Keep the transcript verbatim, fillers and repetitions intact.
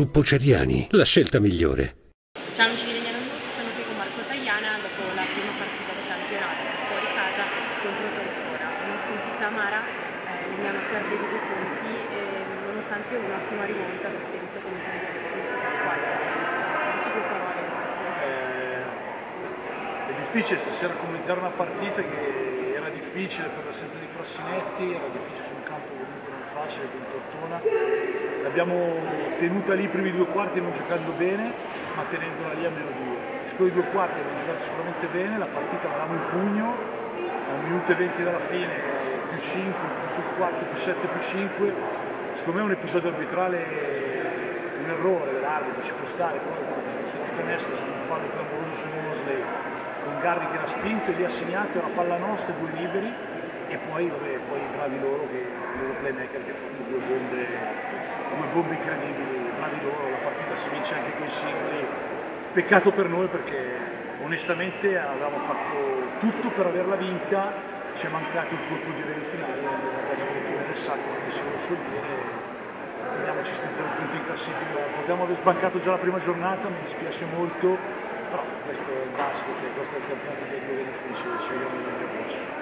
Gruppo Ceriani, la scelta migliore. Ciao amici di Legnano News, sono qui con Marco Tagliana dopo la prima partita del campionato fuori casa contro Tortora. Una sconfitta amara, eh, Legnano perde di due punti e nonostante un'ottima rimonta per si è visto come una squadra. Dici due parole. Eh, è difficile stasera commentare una partita che era difficile per l'assenza di Frassinetti, era difficile su un campo comunque non facile con Tortona. L'abbiamo tenuta lì i primi due quarti non giocando bene, ma tenendola lì a meno due. I secondi due quarti abbiamo giocato sicuramente bene, la partita l'avevamo in pugno, a un minuto e venti dalla fine, più cinque, più quattro, più sette, più cinque. Secondo me è un episodio arbitrale, un errore dell'arbitro, ci può stare, poi se non canestro, se non fallo clamoroso su Mosley, con Garri che l'ha spinto e lì ha segnato, era palla nostra, due liberi, e poi, vabbè, poi bravi loro, che il loro playmaker che ha fatto due bombe, due bombe incredibili, bravi loro, la partita si vince anche con i singoli. Peccato per noi perché onestamente avevamo fatto tutto per averla vinta, ci è mancato il colpo di rene finale, la casa volutore del sacco, come si vuole suol dire, andiamoci senza punti in classifica. Potevamo aver sbancato già la prima giornata, mi dispiace molto, però questo è il basket, questo è il campionato che è difficile, ci vediamo nel prossimo.